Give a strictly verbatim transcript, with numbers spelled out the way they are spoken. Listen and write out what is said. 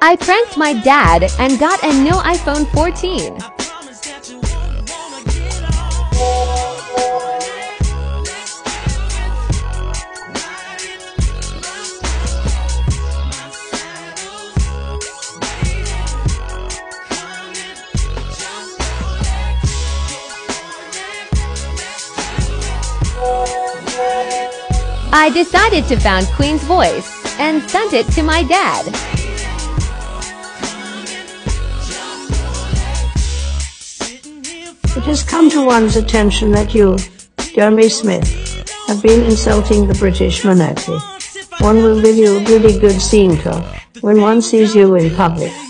I pranked my dad and got a new iPhone fourteen. I decided to found Queen's Voice and sent it to my dad. It has come to one's attention that you, Jeremy Smith, have been insulting the British monarchy. One will give you a really good scene, when one sees you in public.